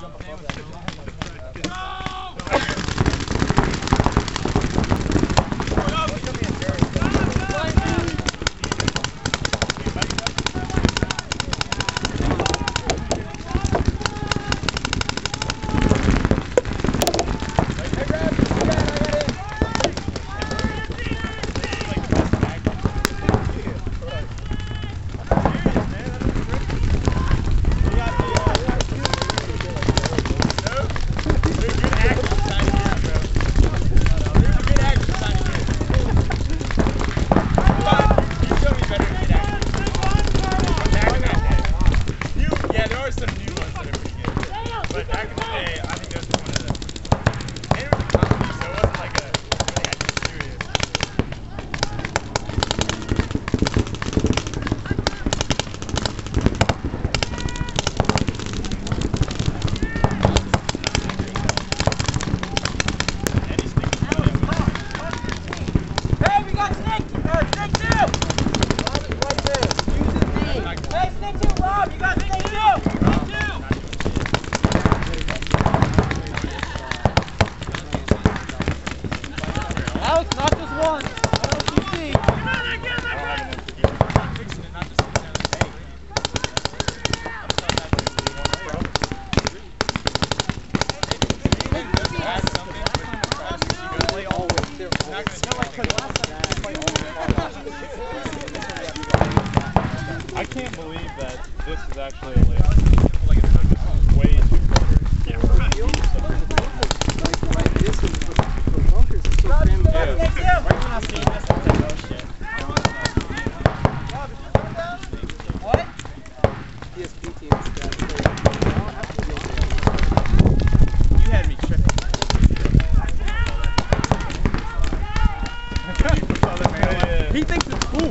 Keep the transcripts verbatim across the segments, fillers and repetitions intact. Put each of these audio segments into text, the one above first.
I can't believe that this is actually a layup. Like it's way too far. Yeah. Like this one for bunkers is so crazy. Yeah. Right when I see this, I'm like, oh shit. What? P S P teams got You had me tripping. He thinks it's cool.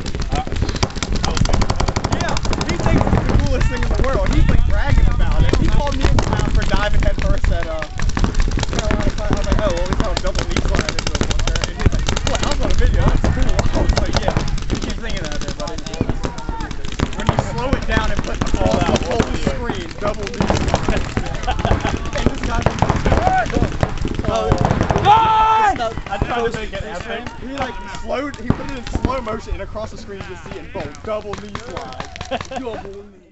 Yeah, he thinks it's the coolest thing in the world. He's like bragging about it. He called me a clown for diving head first at uh Carolina Clash. I was like, oh, well, we saw a double knee slide into a bunker. And he's like, what? I was on a video. That's cool. I was like, yeah. You keep thinking that there, buddy. When you slow it down and put the ball out the whole screen, double knee slide. And this guy's like, oh, I tried to make it epic. he like slowed, he put it in slow motion and across the screen you just see it, boom, double knee slide. Double knee.